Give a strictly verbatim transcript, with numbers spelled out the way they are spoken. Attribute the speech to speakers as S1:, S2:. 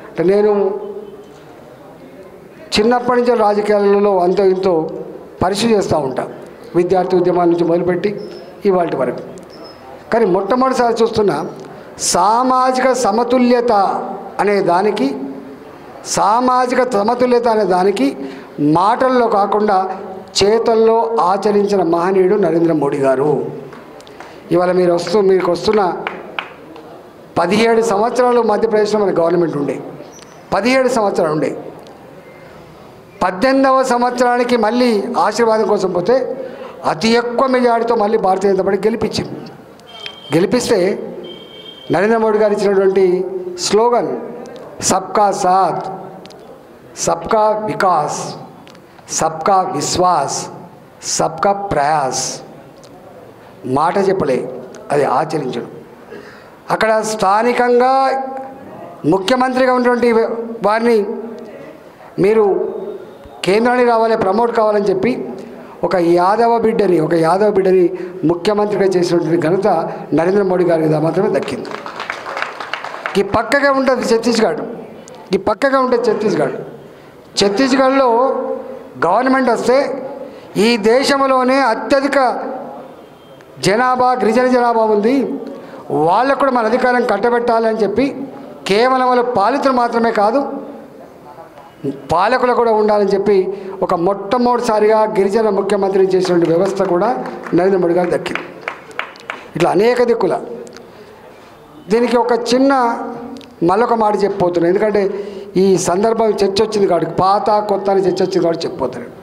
S1: నేను చిన్నప్పటి నుంచి రాజకీయాలలో అంతో ఇంతో పరిశీలి చేస్తూ ఉంటా, విద్యార్థి ఉద్యమాల నుంచి మొదలుపెట్టి ఇవాళ వరకు. కానీ మొట్టమొదటిసారి చూస్తున్న సామాజిక సమతుల్యత అనే దానికి సామాజిక సమతుల్యత అనే దానికి మాటల్లో కాకుండా చేతల్లో ఆచరించిన మహనీయుడు నరేంద్ర మోడీ గారు. ఇవాళ మీరు వస్తూ మీకు వస్తున్న పదిహేడు సంవత్సరాలు మధ్యప్రదేశ్లో మన గవర్నమెంట్ ఉండే, పదిహేడు సంవత్సరాలు ఉండే. పద్దెనిమిదవ సంవత్సరానికి మళ్ళీ ఆశీర్వాదం కోసం పోతే అతి ఎక్కువ మెజారిటీతో మళ్ళీ భారతీయ జనతా పార్టీ గెలిపించింది. గెలిపిస్తే నరేంద్ర మోడీ గారు ఇచ్చినటువంటి స్లోగన్ సబ్కా సాత్, సబ్కా వికాస్, సబ్కా విశ్వాస్, సబ్కా ప్రయాస్. మాట చెప్పలే, అది ఆచరించడం. అక్కడ స్థానికంగా ముఖ్యమంత్రిగా ఉన్నటువంటి వారిని మీరు కేంద్రానికి రావాలి, ప్రమోట్ కావాలని చెప్పి ఒక యాదవ బిడ్డని ఒక యాదవ బిడ్డని ముఖ్యమంత్రిగా చేసినటువంటి ఘనత నరేంద్ర మోడీ గారికి మాత్రమే దక్కింది. ఈ పక్కగా ఉంటుంది ఛత్తీస్గఢ్, ఈ పక్కగా ఉంటుంది ఛత్తీస్గఢ్. ఛత్తీస్గఢ్లో గవర్నమెంట్ వస్తే ఈ దేశంలోనే అత్యధిక జనాభా గిరిజన జనాభా ఉంది, వాళ్ళకు కూడా మన అధికారం కట్టబెట్టాలని చెప్పి కేవలం వాళ్ళ పాలితులు మాత్రమే కాదు పాలకులు కూడా ఉండాలని చెప్పి ఒక మొట్టమొదటిసారిగా గిరిజన ముఖ్యమంత్రి చేసినటువంటి వ్యవస్థ కూడా నరేంద్ర మోడీ గారు దక్కింది. ఇట్లా అనేక దిక్కుల దీనికి ఒక చిన్న మళ్ళొక మాట చెప్పిపోతున్నాను, ఎందుకంటే ఈ సందర్భం చర్చ వచ్చింది కాబట్టి, పాత కొత్త అని చర్చ వచ్చింది కాబట్టి చెప్పిపోతున్నాను.